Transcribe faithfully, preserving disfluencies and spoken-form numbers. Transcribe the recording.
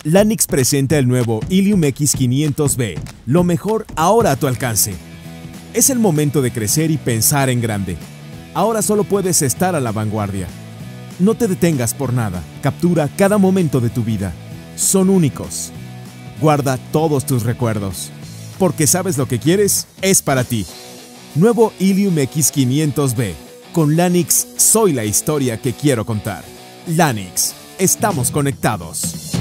Lanix presenta el nuevo Ilium X quinientos B, lo mejor ahora a tu alcance. Es el momento de crecer y pensar en grande. Ahora solo puedes estar a la vanguardia. No te detengas por nada, captura cada momento de tu vida. Son únicos. Guarda todos tus recuerdos, porque sabes lo que quieres, es para ti. Nuevo Ilium X quinientos B. Con Lanix soy la historia que quiero contar. Lanix, estamos conectados.